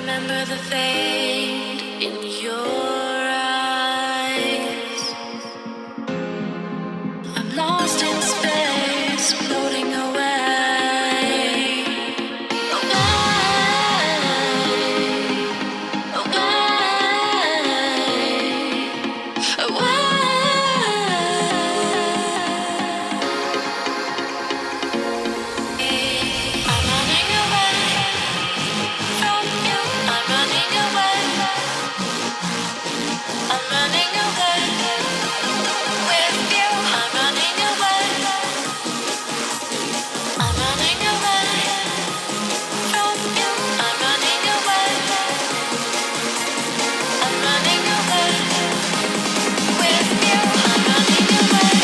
remember the fade in your eyes. I'm lost in space, floating away. Away, away, I'm running away from you. I'm running away. I'm running away with you. I'm running away. I'm running away from you. I'm running away. I'm running away with you. I'm running away.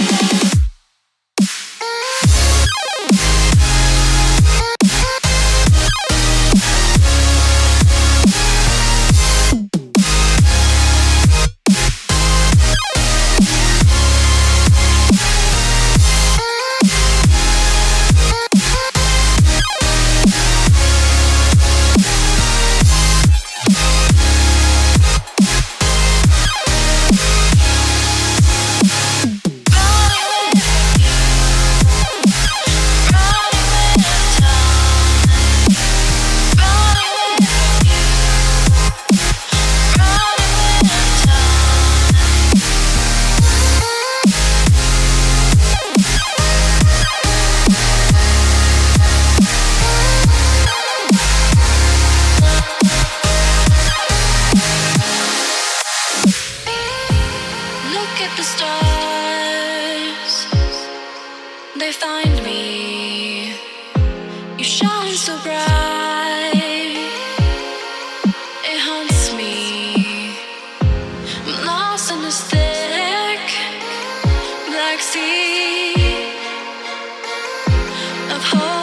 Look at the stars, they find me. You shine so bright, it haunts me. I'm lost in this thick black sea of hope.